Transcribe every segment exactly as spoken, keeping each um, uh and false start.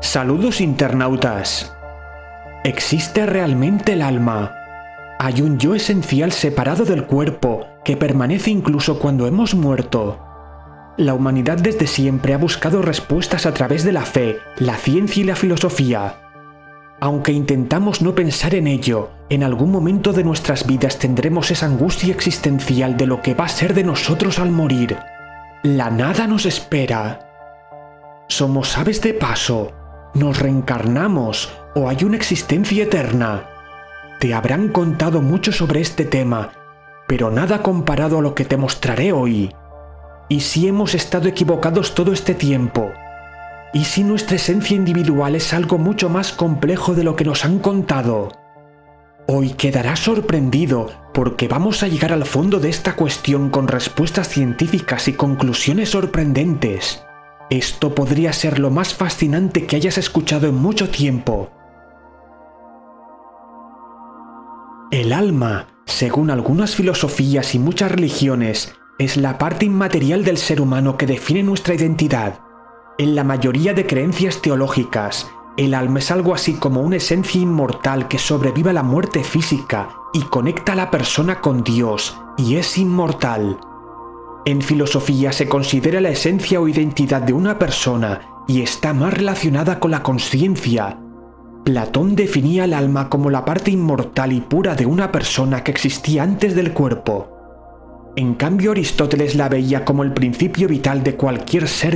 Saludos internautas. ¿Existe realmente el alma? ¿Hay un yo esencial separado del cuerpo que permanece incluso cuando hemos muerto? La humanidad desde siempre ha buscado respuestas a través de la fe, la ciencia y la filosofía. Aunque intentamos no pensar en ello, en algún momento de nuestras vidas tendremos esa angustia existencial de lo que va a ser de nosotros al morir. La nada nos espera. ¿Somos aves de paso? ¿Nos reencarnamos o hay una existencia eterna? Te habrán contado mucho sobre este tema, pero nada comparado a lo que te mostraré hoy. ¿Y si hemos estado equivocados todo este tiempo? ¿Y si nuestra esencia individual es algo mucho más complejo de lo que nos han contado? Hoy quedarás sorprendido porque vamos a llegar al fondo de esta cuestión con respuestas científicas y conclusiones sorprendentes. Esto podría ser lo más fascinante que hayas escuchado en mucho tiempo. El alma, según algunas filosofías y muchas religiones, es la parte inmaterial del ser humano que define nuestra identidad. En la mayoría de creencias teológicas, el alma es algo así como una esencia inmortal que sobrevive a la muerte física y conecta a la persona con Dios, y es inmortal. En filosofía se considera la esencia o identidad de una persona y está más relacionada con la consciencia. Platón definía el alma como la parte inmortal y pura de una persona que existía antes del cuerpo. En cambio, Aristóteles la veía como el principio vital de cualquier ser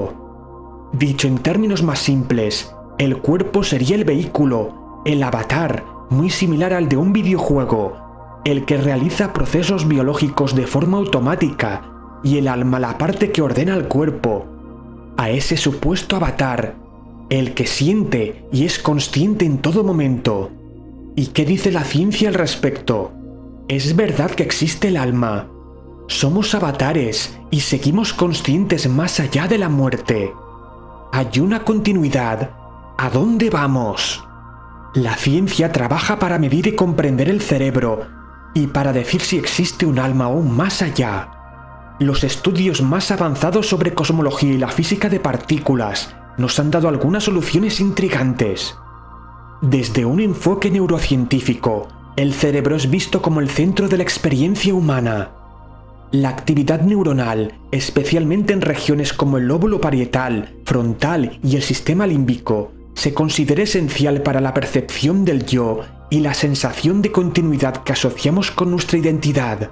vivo. Dicho en términos más simples, el cuerpo sería el vehículo, el avatar, muy similar al de un videojuego, el que realiza procesos biológicos de forma automática, y el alma la parte que ordena al cuerpo. A ese supuesto avatar, el que siente y es consciente en todo momento. ¿Y qué dice la ciencia al respecto? ¿Es verdad que existe el alma? Somos avatares y seguimos conscientes más allá de la muerte. ¿Hay una continuidad? ¿A dónde vamos? La ciencia trabaja para medir y comprender el cerebro y para decir si existe un alma aún más allá. Los estudios más avanzados sobre cosmología y la física de partículas nos han dado algunas soluciones intrigantes. Desde un enfoque neurocientífico, el cerebro es visto como el centro de la experiencia humana. La actividad neuronal, especialmente en regiones como el lóbulo parietal, frontal y el sistema límbico, se considera esencial para la percepción del yo y la sensación de continuidad que asociamos con nuestra identidad.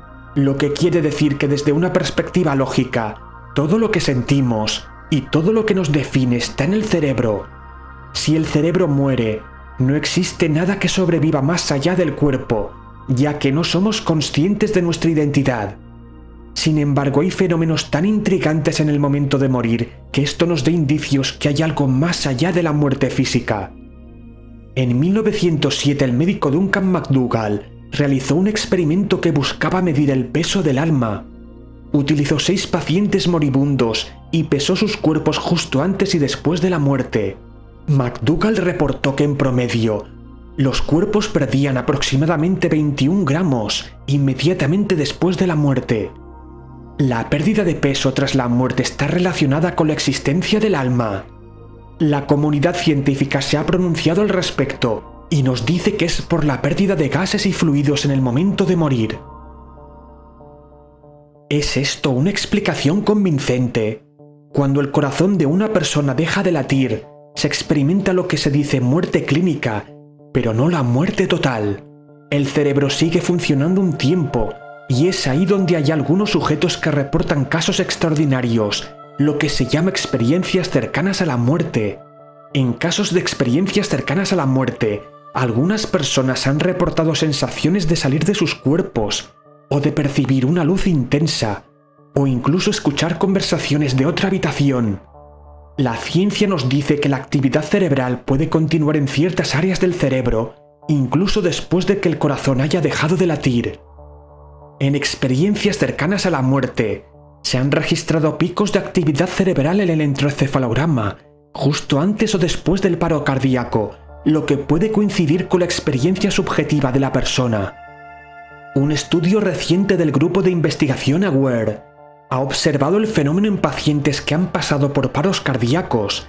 Lo que quiere decir que desde una perspectiva lógica, todo lo que sentimos y todo lo que nos define está en el cerebro. Si el cerebro muere, no existe nada que sobreviva más allá del cuerpo, ya que no somos conscientes de nuestra identidad. Sin embargo, hay fenómenos tan intrigantes en el momento de morir que esto nos da indicios que hay algo más allá de la muerte física. En mil novecientos siete, el médico Duncan McDougall realizó un experimento que buscaba medir el peso del alma. Utilizó seis pacientes moribundos y pesó sus cuerpos justo antes y después de la muerte. McDougall reportó que en promedio, los cuerpos perdían aproximadamente veintiún gramos inmediatamente después de la muerte. La pérdida de peso tras la muerte está relacionada con la existencia del alma. La comunidad científica se ha pronunciado al respecto y nos dice que es por la pérdida de gases y fluidos en el momento de morir. ¿Es esto una explicación convincente? Cuando el corazón de una persona deja de latir, se experimenta lo que se dice muerte clínica, pero no la muerte total. El cerebro sigue funcionando un tiempo, y es ahí donde hay algunos sujetos que reportan casos extraordinarios, lo que se llama experiencias cercanas a la muerte. En casos de experiencias cercanas a la muerte, algunas personas han reportado sensaciones de salir de sus cuerpos, o de percibir una luz intensa, o incluso escuchar conversaciones de otra habitación. La ciencia nos dice que la actividad cerebral puede continuar en ciertas áreas del cerebro, incluso después de que el corazón haya dejado de latir. En experiencias cercanas a la muerte, se han registrado picos de actividad cerebral en el electroencefalograma, justo antes o después del paro cardíaco, lo que puede coincidir con la experiencia subjetiva de la persona. Un estudio reciente del grupo de investigación AWARE ha observado el fenómeno en pacientes que han pasado por paros cardíacos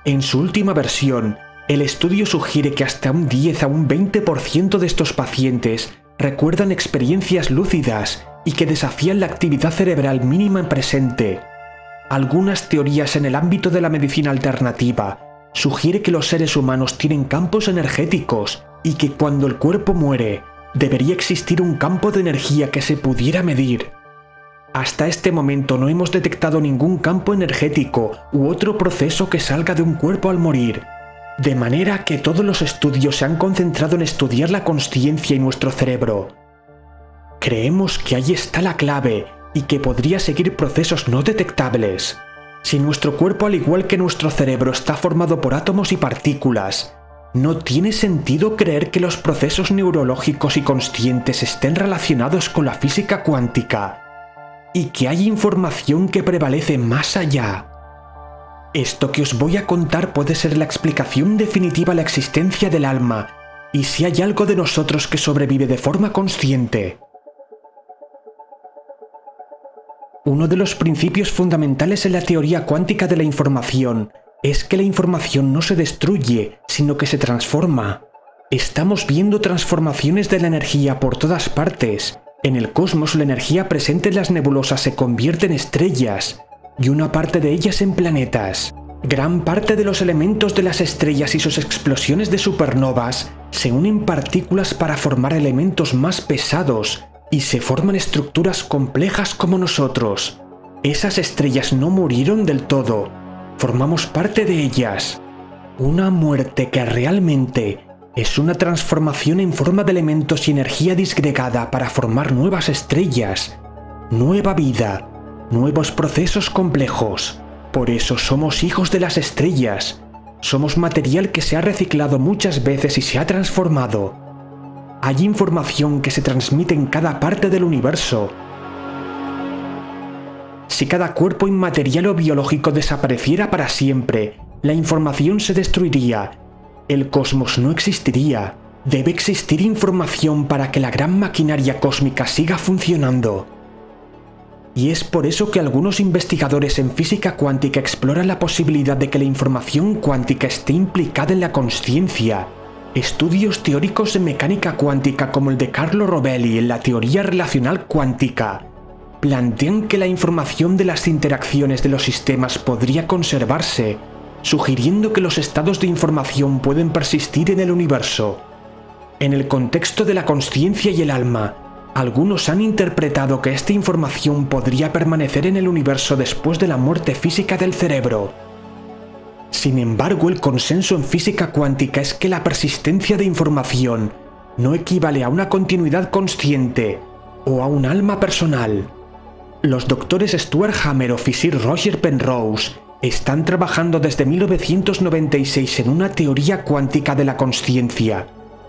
En su última versión, el estudio sugiere que hasta un diez a un veinte por ciento de estos pacientes recuerdan experiencias lúcidas y que desafían la actividad cerebral mínima en presente. Algunas teorías en el ámbito de la medicina alternativa sugieren que los seres humanos tienen campos energéticos y que cuando el cuerpo muere, debería existir un campo de energía que se pudiera medir. Hasta este momento no hemos detectado ningún campo energético u otro proceso que salga de un cuerpo al morir, de manera que todos los estudios se han concentrado en estudiar la consciencia y nuestro cerebro. Creemos que ahí está la clave y que podría seguir procesos no detectables. Si nuestro cuerpo, al igual que nuestro cerebro, está formado por átomos y partículas, no tiene sentido creer que los procesos neurológicos y conscientes estén relacionados con la física cuántica y que hay información que prevalece más allá. Esto que os voy a contar puede ser la explicación definitiva a la existencia del alma y si hay algo de nosotros que sobrevive de forma consciente. Uno de los principios fundamentales en la teoría cuántica de la información es que la información no se destruye, sino que se transforma. Estamos viendo transformaciones de la energía por todas partes. En el cosmos, la energía presente en las nebulosas se convierte en estrellas, y una parte de ellas en planetas. Gran parte de los elementos de las estrellas y sus explosiones de supernovas se unen partículas para formar elementos más pesados, y se forman estructuras complejas como nosotros. Esas estrellas no murieron del todo, formamos parte de ellas. Una muerte que realmente es una transformación en forma de elementos y energía disgregada para formar nuevas estrellas, nueva vida, nuevos procesos complejos. Por eso somos hijos de las estrellas, somos material que se ha reciclado muchas veces y se ha transformado. Hay información que se transmite en cada parte del universo. Si cada cuerpo inmaterial o biológico desapareciera para siempre, la información se destruiría. El cosmos no existiría. Debe existir información para que la gran maquinaria cósmica siga funcionando. Y es por eso que algunos investigadores en física cuántica exploran la posibilidad de que la información cuántica esté implicada en la consciencia. Estudios teóricos de mecánica cuántica como el de Carlo Rovelli en la teoría relacional cuántica plantean que la información de las interacciones de los sistemas podría conservarse, sugiriendo que los estados de información pueden persistir en el universo. En el contexto de la consciencia y el alma, algunos han interpretado que esta información podría permanecer en el universo después de la muerte física del cerebro. Sin embargo, el consenso en física cuántica es que la persistencia de información no equivale a una continuidad consciente o a un alma personal. Los doctores Stuart Hameroff y Sir Roger Penrose están trabajando desde mil novecientos noventa y seis en una teoría cuántica de la consciencia.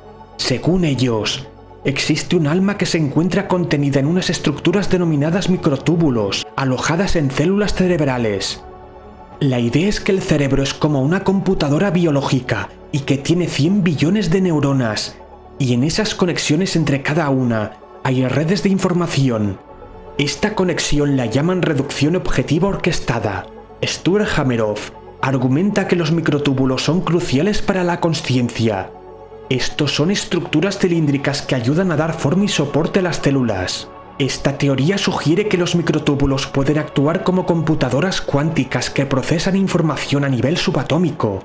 Según ellos, existe un alma que se encuentra contenida en unas estructuras denominadas microtúbulos, alojadas en células cerebrales. La idea es que el cerebro es como una computadora biológica y que tiene cien billones de neuronas, y en esas conexiones entre cada una hay redes de información. Esta conexión la llaman reducción objetiva orquestada. Stuart Hameroff argumenta que los microtúbulos son cruciales para la consciencia. Estos son estructuras cilíndricas que ayudan a dar forma y soporte a las células. Esta teoría sugiere que los microtúbulos pueden actuar como computadoras cuánticas que procesan información a nivel subatómico.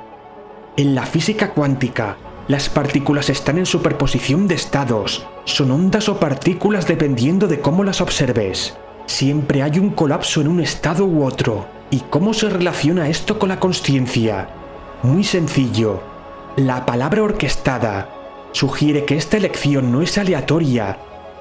En la física cuántica, las partículas están en superposición de estados, son ondas o partículas dependiendo de cómo las observes. Siempre hay un colapso en un estado u otro. ¿Y cómo se relaciona esto con la consciencia? Muy sencillo. La palabra orquestada sugiere que esta elección no es aleatoria.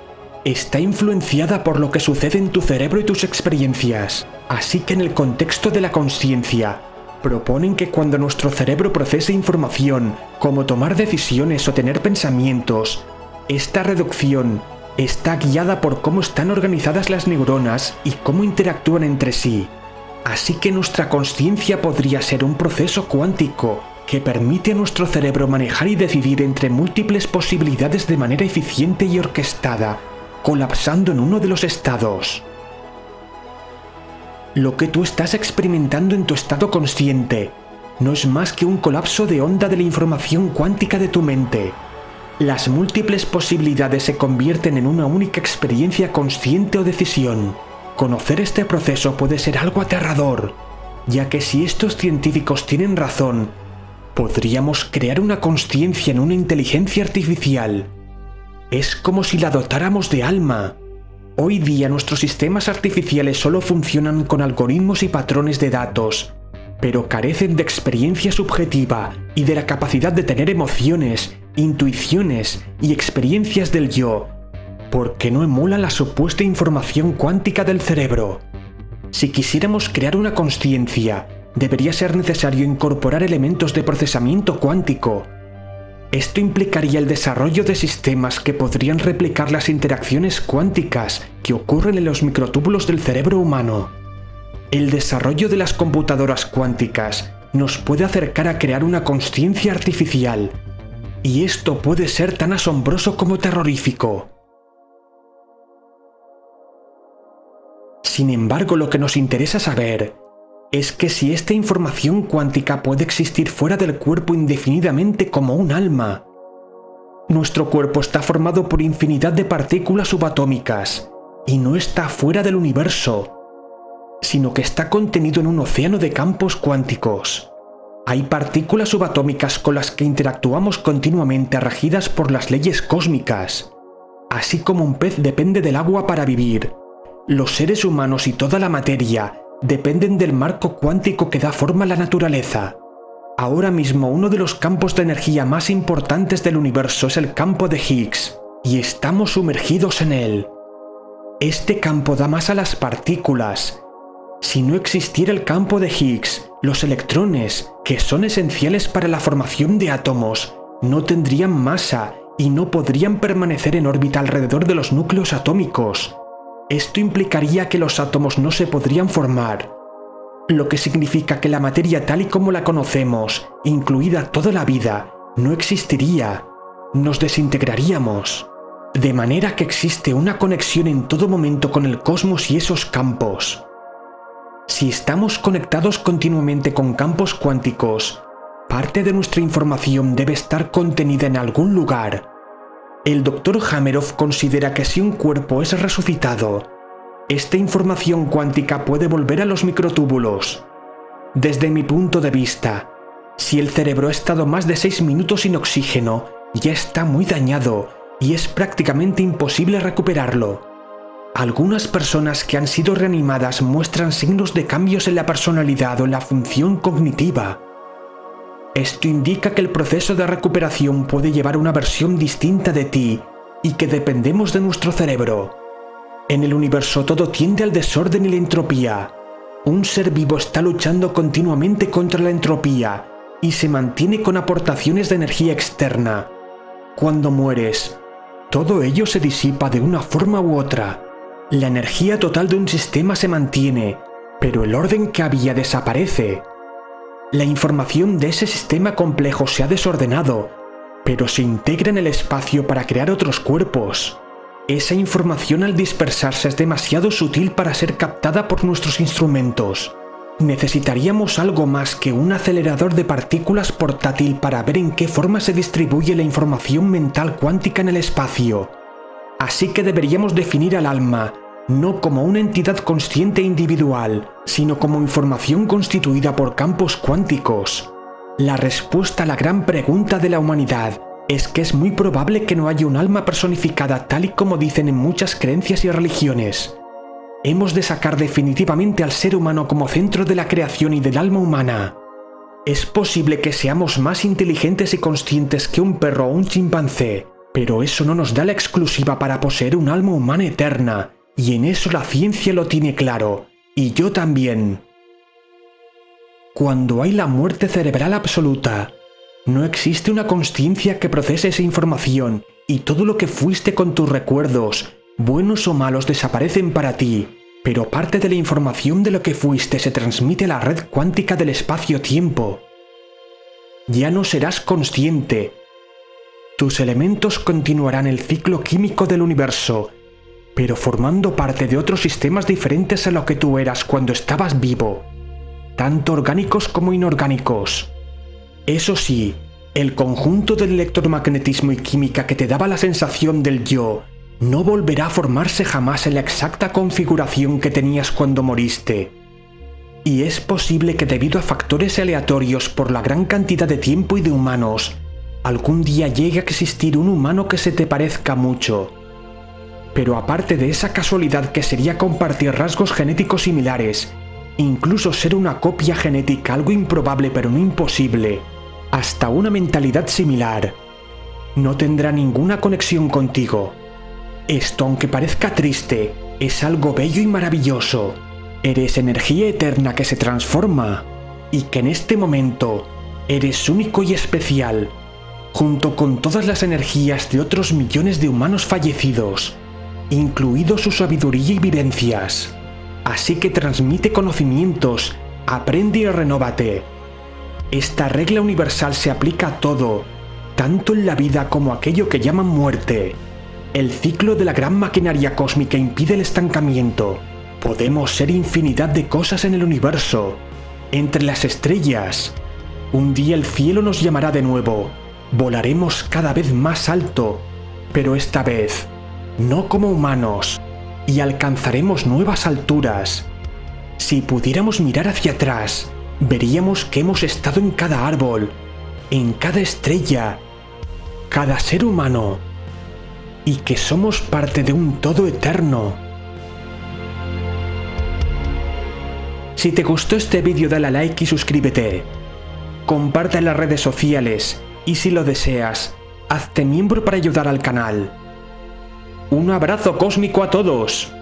Está influenciada por lo que sucede en tu cerebro y tus experiencias. Así que en el contexto de la consciencia, proponen que cuando nuestro cerebro procese información, como tomar decisiones o tener pensamientos, esta reducción está guiada por cómo están organizadas las neuronas y cómo interactúan entre sí. Así que nuestra consciencia podría ser un proceso cuántico que permite a nuestro cerebro manejar y decidir entre múltiples posibilidades de manera eficiente y orquestada, colapsando en uno de los estados. Lo que tú estás experimentando en tu estado consciente no es más que un colapso de onda de la información cuántica de tu mente. Las múltiples posibilidades se convierten en una única experiencia consciente o decisión. Conocer este proceso puede ser algo aterrador, ya que si estos científicos tienen razón, podríamos crear una consciencia en una inteligencia artificial. Es como si la dotáramos de alma. Hoy día nuestros sistemas artificiales solo funcionan con algoritmos y patrones de datos, pero carecen de experiencia subjetiva y de la capacidad de tener emociones, intuiciones y experiencias del yo, porque no emulan la supuesta información cuántica del cerebro. Si quisiéramos crear una consciencia, debería ser necesario incorporar elementos de procesamiento cuántico. Esto implicaría el desarrollo de sistemas que podrían replicar las interacciones cuánticas que ocurren en los microtúbulos del cerebro humano. El desarrollo de las computadoras cuánticas nos puede acercar a crear una consciencia artificial, y esto puede ser tan asombroso como terrorífico. Sin embargo, lo que nos interesa saber es que si esta información cuántica puede existir fuera del cuerpo indefinidamente como un alma. Nuestro cuerpo está formado por infinidad de partículas subatómicas y no está fuera del universo, sino que está contenido en un océano de campos cuánticos. Hay partículas subatómicas con las que interactuamos continuamente regidas por las leyes cósmicas. Así como un pez depende del agua para vivir, los seres humanos y toda la materia dependen del marco cuántico que da forma a la naturaleza. Ahora mismo uno de los campos de energía más importantes del universo es el campo de Higgs, y estamos sumergidos en él. Este campo da masa a las partículas. Si no existiera el campo de Higgs, los electrones, que son esenciales para la formación de átomos, no tendrían masa y no podrían permanecer en órbita alrededor de los núcleos atómicos. Esto implicaría que los átomos no se podrían formar, lo que significa que la materia tal y como la conocemos, incluida toda la vida, no existiría. Nos desintegraríamos. De manera que existe una conexión en todo momento con el cosmos y esos campos. Si estamos conectados continuamente con campos cuánticos, parte de nuestra información debe estar contenida en algún lugar. El doctor Hameroff considera que si un cuerpo es resucitado, esta información cuántica puede volver a los microtúbulos. Desde mi punto de vista, si el cerebro ha estado más de seis minutos sin oxígeno, ya está muy dañado y es prácticamente imposible recuperarlo. Algunas personas que han sido reanimadas muestran signos de cambios en la personalidad o en la función cognitiva. Esto indica que el proceso de recuperación puede llevar a una versión distinta de ti y que dependemos de nuestro cerebro. En el universo todo tiende al desorden y la entropía. Un ser vivo está luchando continuamente contra la entropía y se mantiene con aportaciones de energía externa. Cuando mueres, todo ello se disipa de una forma u otra. La energía total de un sistema se mantiene, pero el orden que había desaparece. La información de ese sistema complejo se ha desordenado, pero se integra en el espacio para crear otros cuerpos. Esa información al dispersarse es demasiado sutil para ser captada por nuestros instrumentos. Necesitaríamos algo más que un acelerador de partículas portátil para ver en qué forma se distribuye la información mental cuántica en el espacio. Así que deberíamos definir al alma no como una entidad consciente e individual, sino como información constituida por campos cuánticos. La respuesta a la gran pregunta de la humanidad es que es muy probable que no haya un alma personificada tal y como dicen en muchas creencias y religiones. Hemos de sacar definitivamente al ser humano como centro de la creación y del alma humana. Es posible que seamos más inteligentes y conscientes que un perro o un chimpancé, pero eso no nos da la exclusiva para poseer un alma humana eterna, y en eso la ciencia lo tiene claro, y yo también. Cuando hay la muerte cerebral absoluta, no existe una consciencia que procese esa información, y todo lo que fuiste con tus recuerdos, buenos o malos, desaparecen para ti, pero parte de la información de lo que fuiste se transmite a la red cuántica del espacio-tiempo. Ya no serás consciente. Tus elementos continuarán el ciclo químico del universo, pero formando parte de otros sistemas diferentes a lo que tú eras cuando estabas vivo. tanto orgánicos como inorgánicos. Eso sí, el conjunto del electromagnetismo y química que te daba la sensación del yo no volverá a formarse jamás en la exacta configuración que tenías cuando moriste. Y es posible que debido a factores aleatorios por la gran cantidad de tiempo y de humanos, algún día llegue a existir un humano que se te parezca mucho. Pero aparte de esa casualidad que sería compartir rasgos genéticos similares, incluso ser una copia genética, algo improbable pero no imposible, hasta una mentalidad similar, no tendrá ninguna conexión contigo. Esto, aunque parezca triste, es algo bello y maravilloso. Eres energía eterna que se transforma, y que en este momento eres único y especial, junto con todas las energías de otros millones de humanos fallecidos, incluido su sabiduría y vivencias. Así que transmite conocimientos, aprende y renóvate. Esta regla universal se aplica a todo, tanto en la vida como aquello que llaman muerte. El ciclo de la gran maquinaria cósmica impide el estancamiento. Podemos ser infinidad de cosas en el universo, entre las estrellas. Un día el cielo nos llamará de nuevo. Volaremos cada vez más alto, pero esta vez no como humanos, y alcanzaremos nuevas alturas. Si pudiéramos mirar hacia atrás, veríamos que hemos estado en cada árbol, en cada estrella, cada ser humano, y que somos parte de un todo eterno. Si te gustó este vídeo dale a like y suscríbete. Comparte en las redes sociales y si lo deseas, hazte miembro para ayudar al canal. Un abrazo cósmico a todos.